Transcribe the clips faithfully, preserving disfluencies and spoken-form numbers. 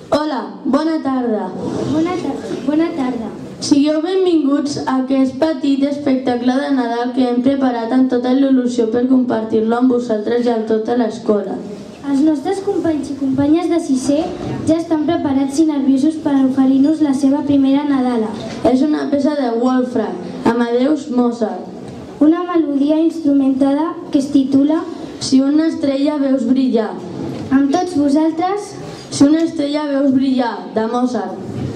Hola, bona tarda. Bona tarda. Bona tarda. Sigueu benvinguts a aquest petit espectacle de Nadal que hem preparat amb tota il·lusió per compartir-lo amb vosaltres i amb tota l'escola. Els nostres companys i companyes de sisè ja estan preparats i nerviosos per oferir-nos la seva primera Nadala. És una peça de Wolfgang Amadeus Mozart. Una melodia instrumentada que es titula Si una estrella veus brillar. Amb tots vosaltres, Si una estrella veus brillar, de Mozart.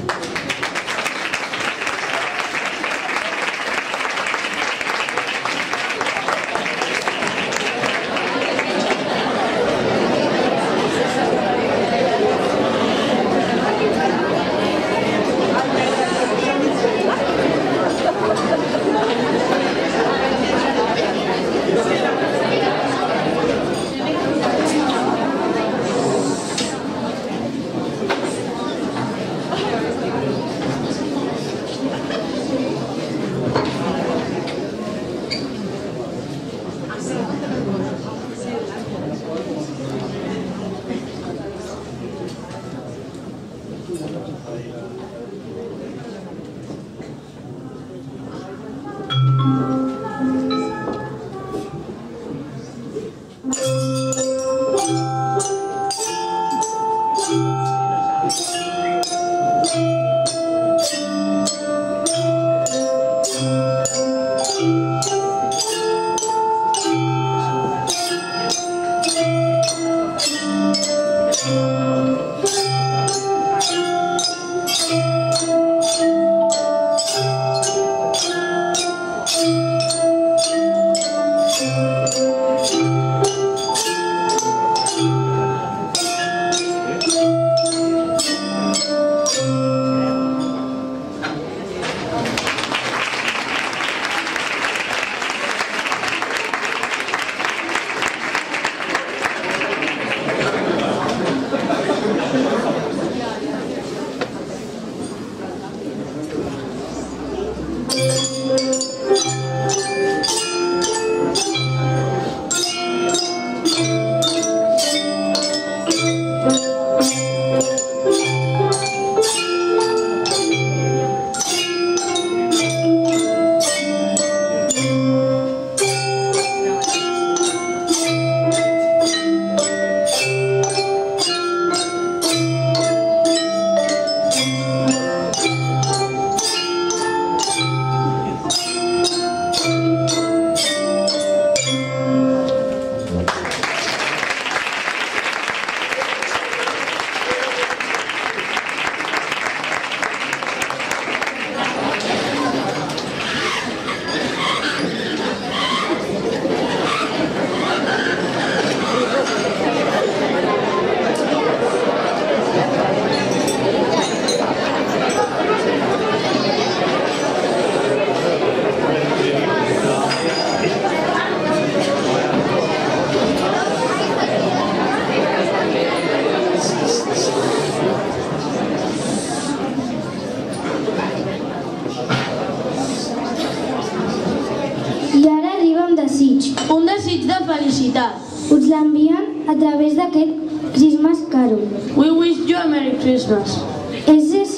Un desig de felicitat. Us l'envien a través d'aquest Christmas Carol. We wish you a Merry Christmas. És, és,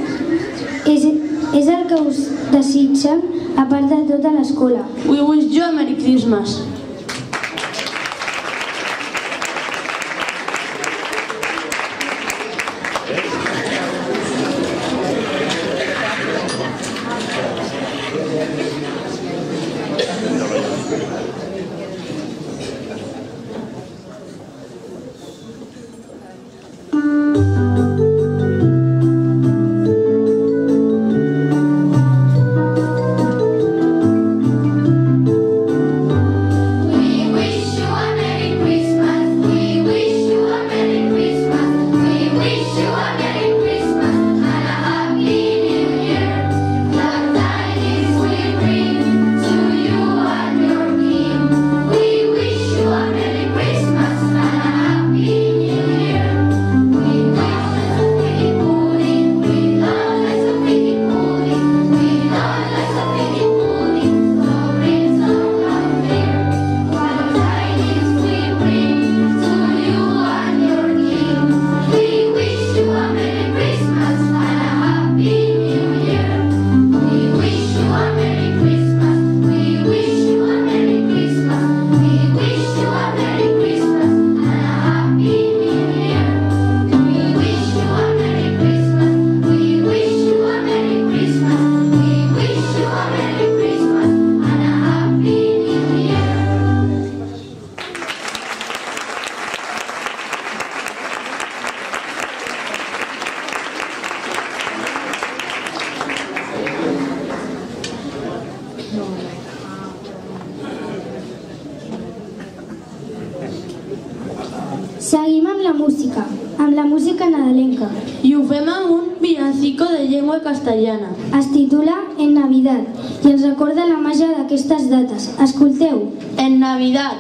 és, és el que us desitgen a part de tota l'escola. We wish you a Merry Christmas. Seguim amb la música, amb la música nadalenca. I ho fem amb un villancico de llengua castellana. Es titula En Navidad i ens recorda la màgia d'aquestes dates. Escolteu. En Navidad.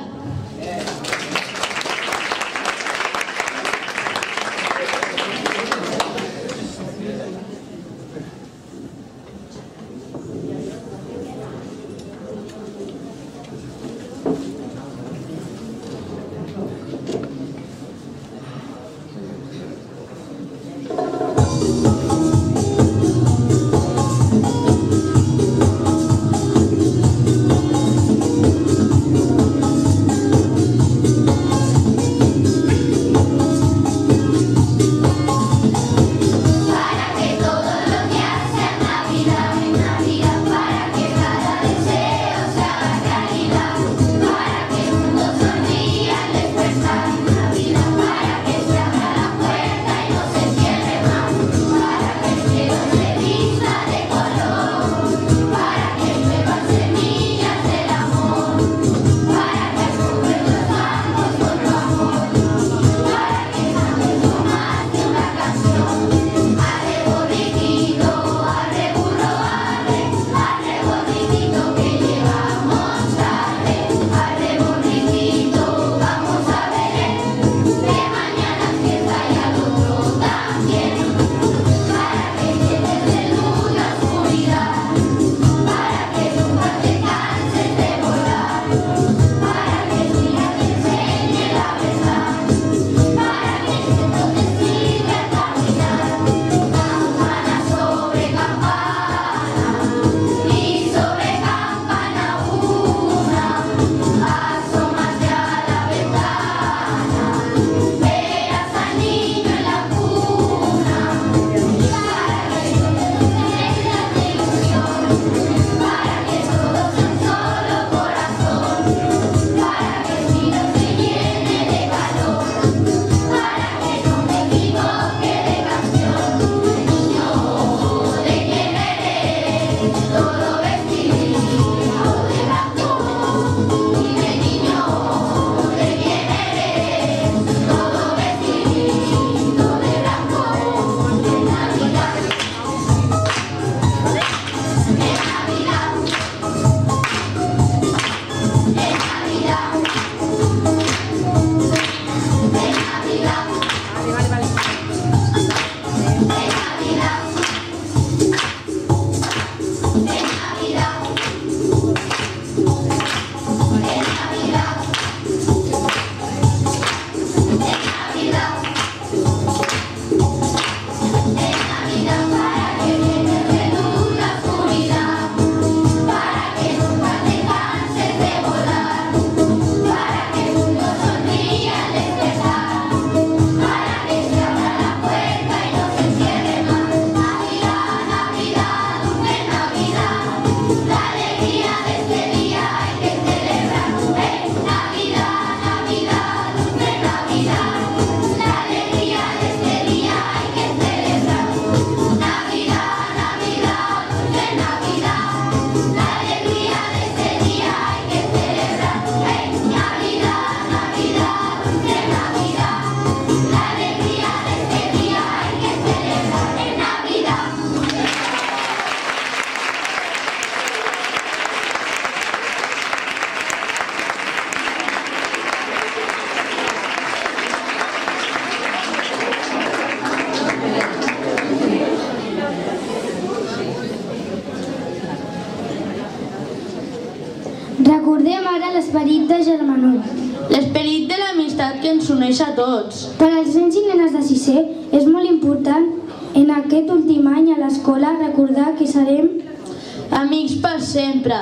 Recordem ara l'esperit de germanor. L'esperit de l'amistat que ens uneix a tots. Per als nens i nenes de sisè és molt important en aquest últim any a l'escola recordar que serem amics per sempre.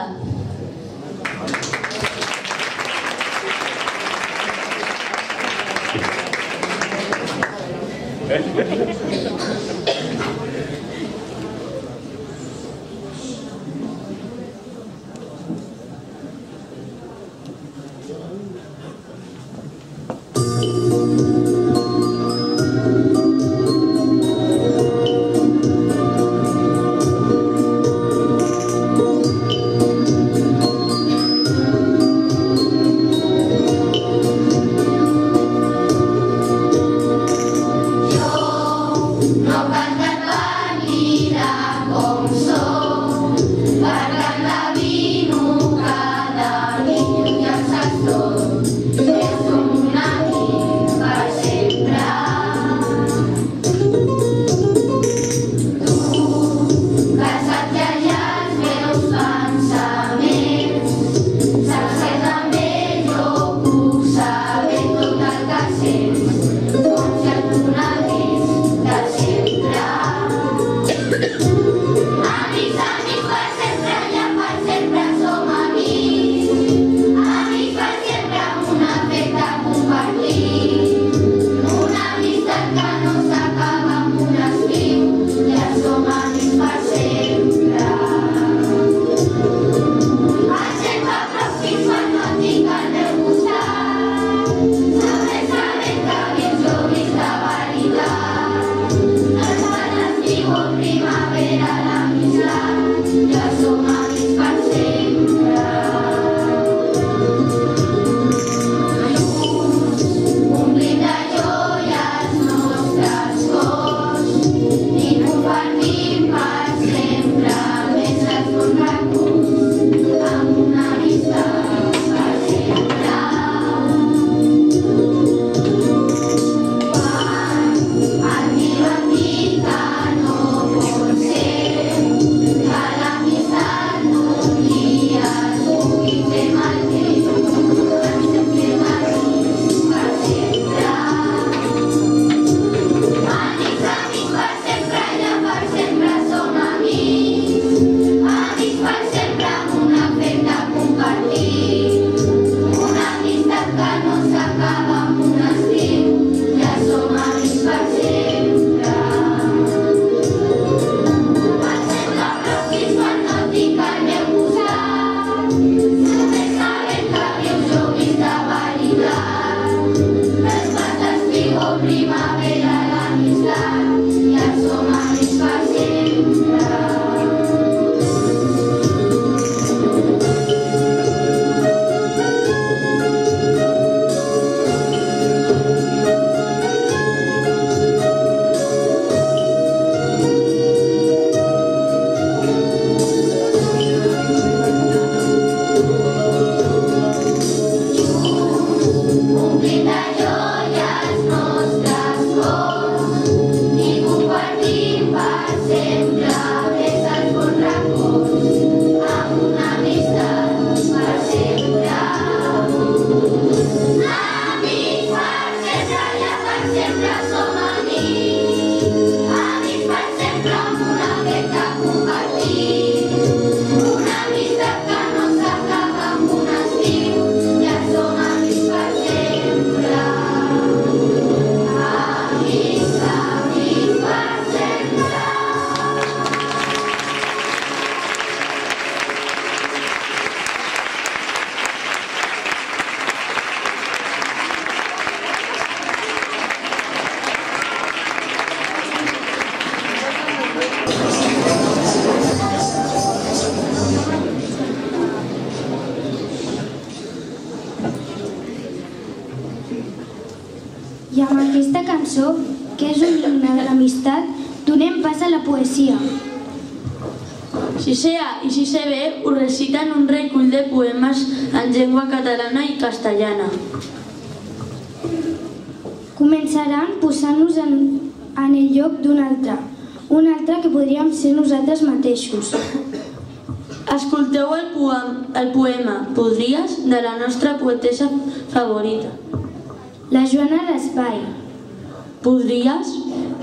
I amb aquesta cançó, que és un himne de l'amistat, donem pas a la poesia. sisè A i sisè B us reciten un recull de poemes en llengua catalana i castellana. Començaran posant-nos en, en el lloc d'un altre, un altre que podríem ser nosaltres mateixos. Escolteu el, poem, el poema Podries de la nostra poetessa favorita. La Joana Raspai. Podries?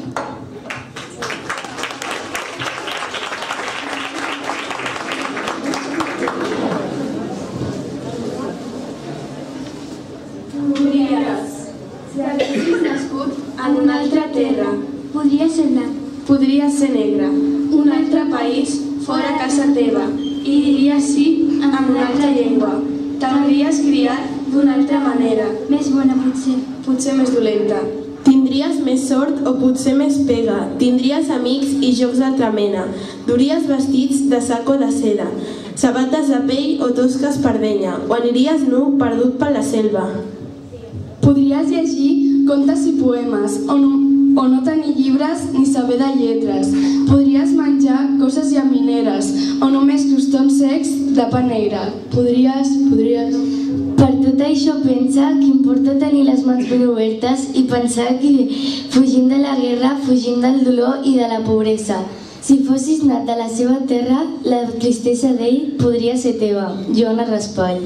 Podries, si haguessis nascut en una altra terra, Podria ser blanc. podries ser negre, un altre país fora casa teva, i diries sí amb una altra llengua. T'hauries criat d'una altra manera, Més bona potser. potser més dolenta. Tindries més sort o potser més pega, tindries amics i jocs d'altra mena, duries vestits de sac o de seda, sabates de pell o tosques per denya, o aniries nu perdut per la selva. Podries llegir contes i poemes, o no, o no tenir llibres ni saber de lletres. Podries menjar coses llamineres, o només crostons secs de pa negre. Podries, podries... Per tot això pensa que importa tenir les mans ben obertes i pensar que fugim de la guerra, fugim del dolor i de la pobresa. Si fossis nat de la seva terra, la tristesa d'ell podria ser teva. Joana Raspai.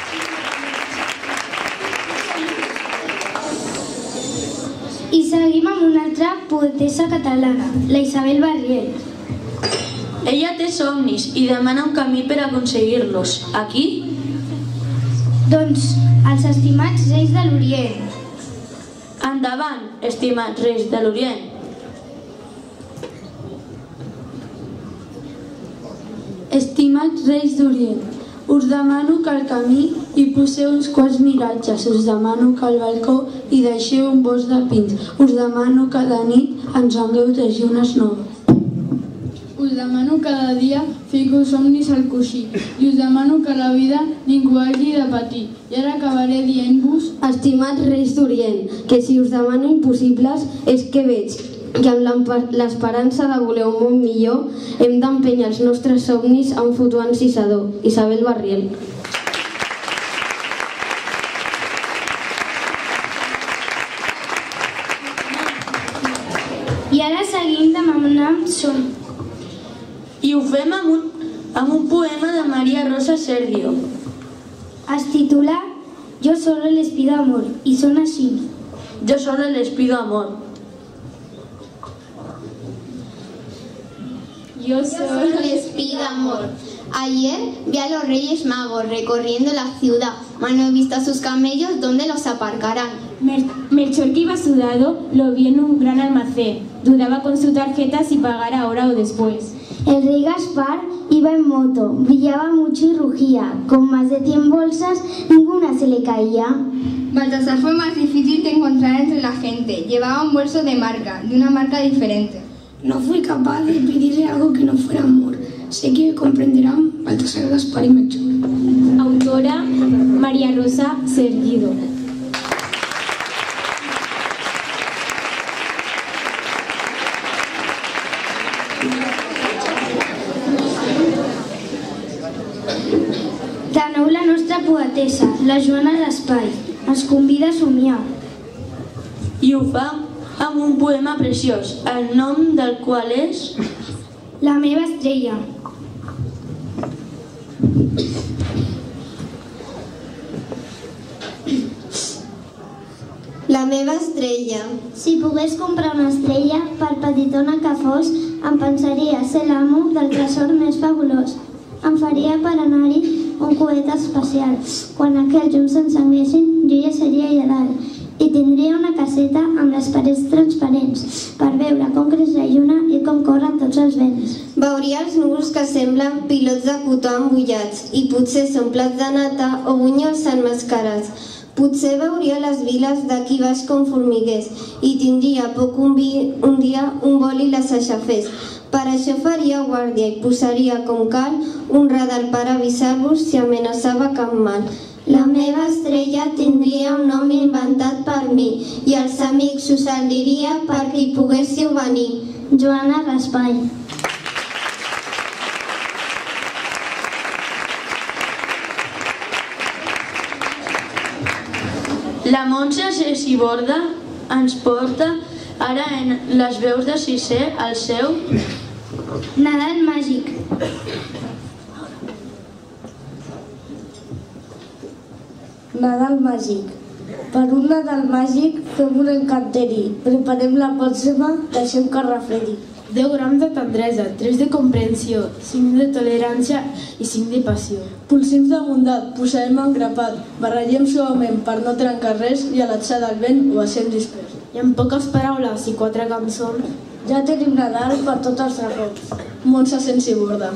I seguim amb amb una altra poetessa catalana, la Isabel Barriel. Ella té somnis i demana un camí per aconseguir-los. A qui? Doncs els estimats reis de l'Orient. Endavant, estimats reis de l'Orient. Estimats reis d'Orient, us demano que al camí hi poseu uns quants miratges, us demano que al balcó hi deixeu un bosc de pins, us demano que de nit ens vengueu teixir unes noves. Us demano cada dia fico somnis al coixí i us demano que la vida ningú hagi de patir. I ara acabaré dient-vos... Estimats reis d'Orient, que si us demano impossibles és que veig que amb l'esperança de voler un món millor hem d'empènyer els nostres somnis a un futur encisador. Isabel Barriel. I ara seguim demanant somnis. I ho fem amb un, amb un poema de Maria Rosa Sergio. Es titula Yo solo les pido amor y son así. Yo solo les pido amor. Yo solo les pido amor. Ayer vi a los Reyes Magos recorriendo la ciudad, mas no he visto a sus camellos dónde los aparcarán. Melchor, que iba sudado, lo vi en un gran almacén. Dudaba con su tarjeta si pagar ahora o después. El rey Gaspar iba en moto, brillaba mucho y rugía. Con más de cien bolsas, ninguna se le caía. Baltasar fue más difícil de encontrar entre la gente. Llevaba un bolso de marca, de una marca diferente. No fui capaz de pedirle algo que no fuera amor. Sé que comprenderán Baltasar, Gaspar y Melchor. Autora María Rosa Sergio. De nou la nostra poetessa, la Joana d'Espai, ens convida a somiar. I ho fa amb un poema preciós, el nom del qual és... La meva estrella. La meva estrella. Si pogués comprar una estrella, per petitona que fos, em pensaria ser l'amo del tresor més fabulós. Em faria per anar-hi un coet espacial. Quan aquells llums s'encenguessin, jo ja seria allà dalt. I tindria una caseta amb les parets transparents per veure com creix la lluna i com corren tots els vents. Veuria els núvols que semblen pilots de cotó embullats i potser són plats de nata o bunyols enmascarats. Potser veuria les viles d'aquí baix com formiguers i tindria poc un, vi, un dia un vol i les aixafés. Per això faria guàrdia i posaria com cal un radar per avisar-vos si amenaçava cap mal. La meva estrella tindria un nom inventat per mi i els amics us el diria perquè hi poguéssiu venir. Joana d'Espai. La Montse Sesiborda ens porta ara en les veus de Sisè al seu Nadal màgic. Nadal màgic. Per un Nadal màgic fem un encanteri. Preparem la pòssima, deixem que refredi. deu grams de tendresa, tres de comprensió, cinc de tolerància i cinc de passió. Polsims de bondat, posarem engrapat, barregem suaument per no trencar res i a l'atzar del vent ho deixem dispers. I en poques paraules i quatre cançons, ja tenim Nadal per tots els racons. Montse Sesiborda.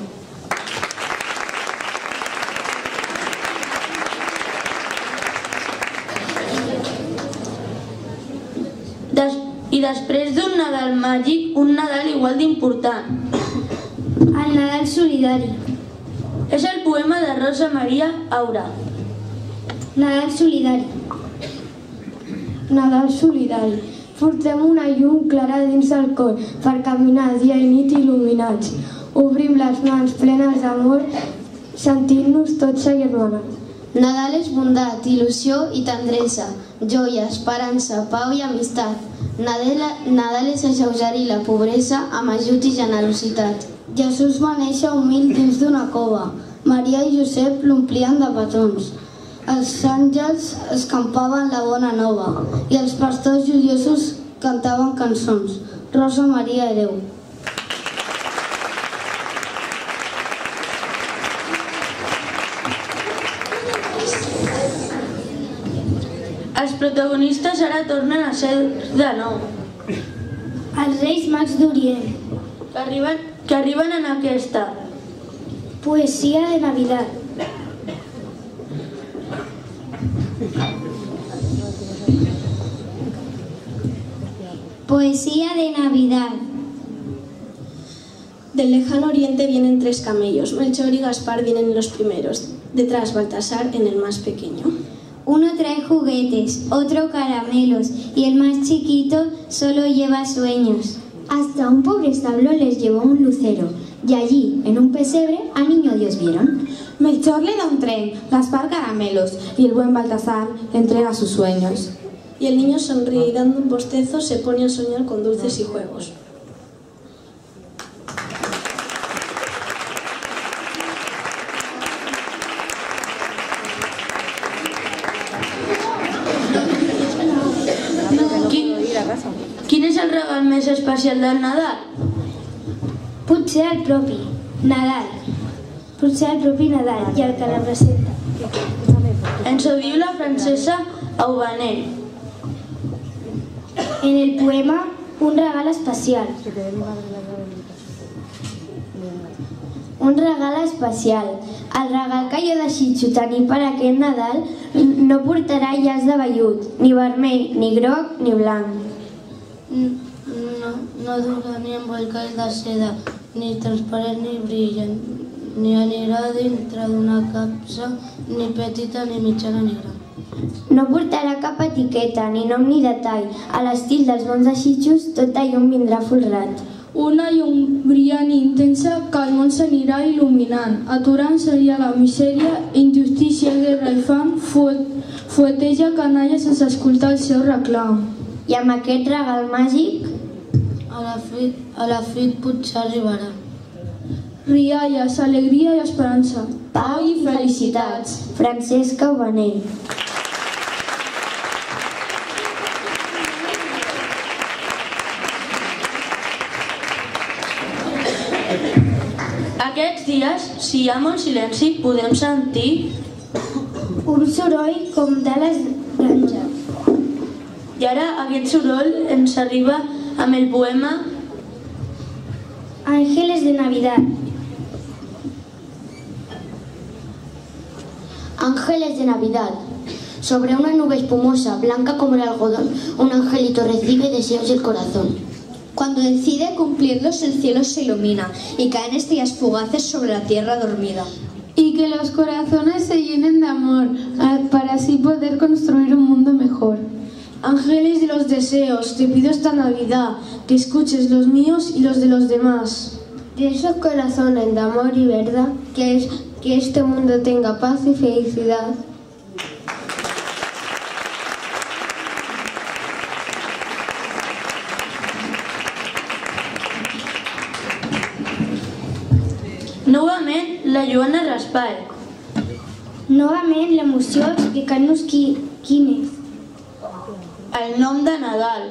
Des I després d'un Nadal màgic, un Nadal igual d'important. El Nadal solidari. És el poema de Rosa Maria Aura. Nadal solidari. Nadal solidari. Portem una llum clara dins el cor per caminar dia i nit il·luminats. Obrim les mans plenes d'amor, sentint-nos tots agermanats. Nadal és bondat, il·lusió i tendresa, joia, esperança, pau i amistat. Nadal, Nadal és alleugerir la pobresa amb ajut i generositat. Jesús va néixer humil dins d'una cova. Maria i Josep l'omplien de petons. Els àngels escampaven la bona nova i els pastors joiosos cantaven cançons. Rosa Maria Hereu. Els protagonistes ara tornen a ser de nou. Els Reis Mags d'Orient. Que arriben, que arriben en aquesta. Poesia de Navidad. Poesía de Navidad. Del lejano oriente vienen tres camellos. Melchor y Gaspar vienen en los primeros. Detrás Baltasar en el más pequeño. Uno trae juguetes, otro caramelos y el más chiquito solo lleva sueños. Hasta un pobre establo les llevó un lucero y allí, en un pesebre, al niño Dios vieron. Melchor le da un tren, Gaspar caramelos y el buen Baltasar le entrega sus sueños. Y el niño sonríe y dando un bostezo se pone a soñar con dulces y juegos. Quin, quin és el regal més especial del Nadal? Potser el propi Nadal. Potser el propi Nadal i el que la presenta. Ens ho diu la francesa Aubanel. En el poema, un regal especial. Un regal especial. El regal que jo desitjo tenir per aquest Nadal no portarà llaç de vellut, ni vermell, ni groc, ni blanc. No, no durà ni embolcall de seda, ni transparent ni brillant, ni anirà dintre d'una capsa, ni petita, ni mitjana, ni gran. No portarà cap etiqueta, ni nom ni detall. A l'estil dels bons desitjos, tot a llum vindrà folrat. Una llum brillant i intensa que el món s'anirà il·luminant, aturant seria la misèria, injustícia, guerra i fam, fueteja canalla sense escoltar el seu reclam. I amb aquest regal màgic, a la fi, a la fi potser arribarà. Rialles, alegria i esperança. Pau i felicitats. Francesc Aubanell. Aquests dies, si hi ha molt silenci, podem sentir un soroll com d'ales granja. I ara aquest soroll ens arriba amb el poema Ángeles de Navidad. Ángeles de Navidad. Sobre una nube espumosa, blanca como el algodón, un angelito recibe deseos del corazón. Cuando decide cumplirlos, el cielo se ilumina y caen estrellas fugaces sobre la tierra dormida. Y que los corazones se llenen de amor, para así poder construir un mundo mejor. Ángeles de los deseos, te pido esta Navidad, que escuches los míos y los de los demás. De esos corazones de amor y verdad, que, es, que este mundo tenga paz y felicidad. novament la Joana Raspall. Novament l'emoció explicant-nos qui, quin és. El nom de Nadal.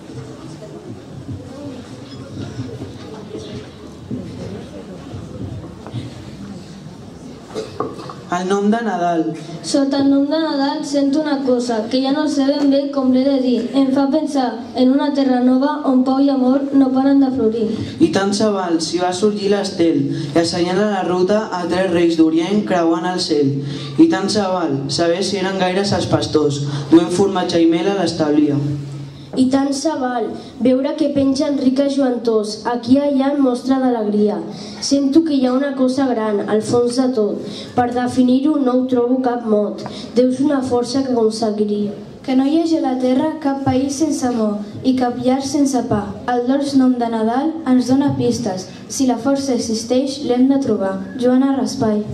El nom de Nadal. Sota el nom de Nadal sento una cosa que ja no sé ben bé com l'he de dir. Em fa pensar en una terra nova on pau i amor no paren de florir. I tant se val si va sorgir l'estel i assenyala la ruta a tres reis d'Orient creuant el cel. I tant se val saber si eren gaires els pastors duent formatge i mel a l'establia. I tant se val veure que pengen riques joantors, aquí i allà en mostra d'alegria. Sento que hi ha una cosa gran al fons de tot. Per definir-ho no ho trobo cap mot. Deus una força que aconseguiria. Que no hi hagi a la terra cap país sense amor i cap llar sense pa. El dolç nom de Nadal ens dona pistes. Si la força existeix, l'hem de trobar. Joana Raspall.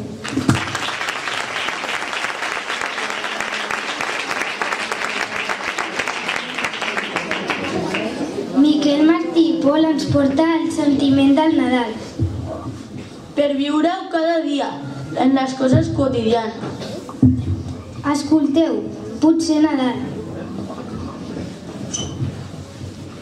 Miquel Martí i Pol ens porta el sentiment del Nadal. Per viure-ho cada dia, en les coses quotidianes. Escolteu, potser Nadal.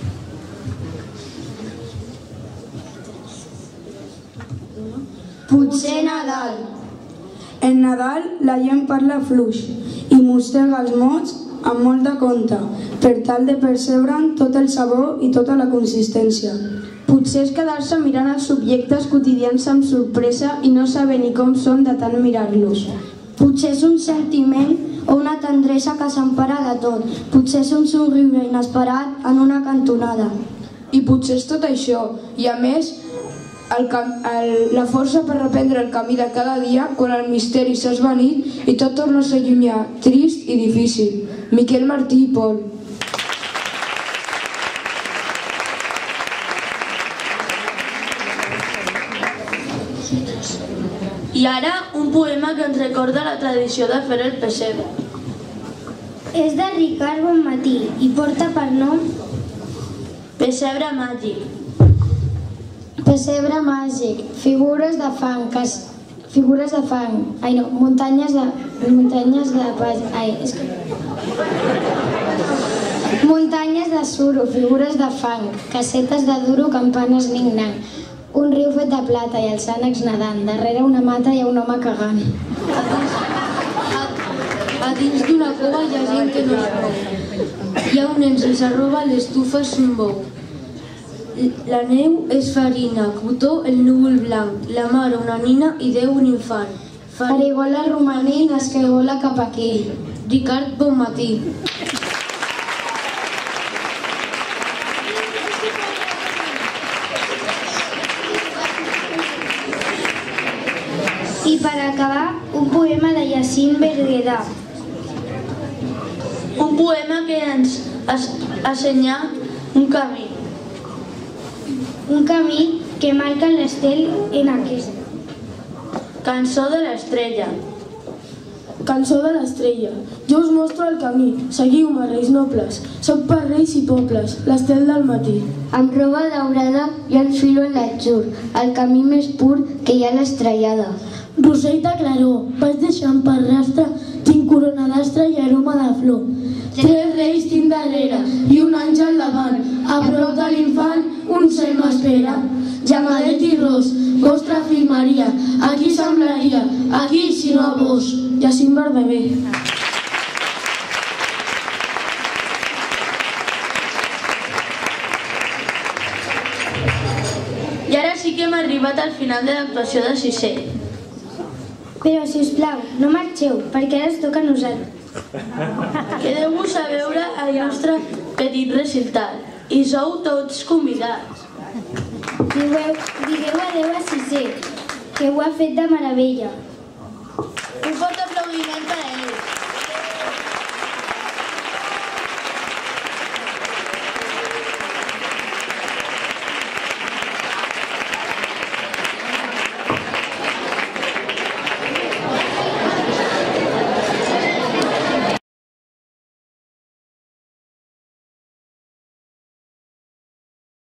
Potser Nadal. En Nadal la gent parla fluix i mossega els mots amb molt de compte per tal de percebre'n tot el sabor i tota la consistència. Potser és quedar-se mirant els subjectes quotidians amb sorpresa i no saber ni com són de tant mirar-los. Potser és un sentiment o una tendresa que s'empara de tot. Potser és un somriure inesperat en una cantonada. I potser és tot això, i a més, el, el, la força per reprendre el camí de cada dia quan el misteri s'ha esvanit i tot torna a ser llunyà, trist i difícil. Miquel Martí i Pol. I ara un poema que ens recorda la tradició de fer el pessebre. És de Ricard Bonmatí i porta per nom Pessebre màgic. Pessebre màgic, figures de fang, cas, figures de fang, ai no, muntanyes de, muntanyes de, ai, és que... muntanyes de suro, figures de fang, casetes de duro, campanes ning-nang, un riu fet de plata i els ànecs nedant, darrere una mata hi ha un home cagant. A, a dins d'una cova hi ha gent que no es mou. Hi ha un nen sense roba, l'estufa és un bou. La neu és farina, cotó el núvol blanc, la mare una nina i Déu un infant. Farigola romaní, nasquegola cap aquí. Ricard Bonmatí. i per acabar un poema de Jacint Berguedà. Un poema que ens assenya un camí. Un camí que marca l'estel en aquest. Cançó de l'estrella. Cançó de l'estrella. Jo us mostro el camí. Seguiu-me, reis nobles. Soc per reis i pobles, l'estel del matí. Amb roba daurada i el filo en l'atzur, el camí més pur que hi ha a l'estrellada. Rosell de claror, vaig deixant per rastre, tinc corona d'astre i aroma de flor. Tres reis tinc darrere i un àngel davant, a prop de l'infant un cel m'espera. Llamadet i ros, vostre fill Maria, aquí semblaria, aquí si no a vos. Jacint Verdaguer. I ara sí que hem arribat al final de l'actuació de sisè. Però, si us plau, no marxeu, perquè ara ens toca a nosaltres. Quedeu-vos a veure el nostre petit recital i sou tots convidats. Digueu, digueu adeu a sisè, que ho ha fet de meravella. Un fort aplaudiment per a ell.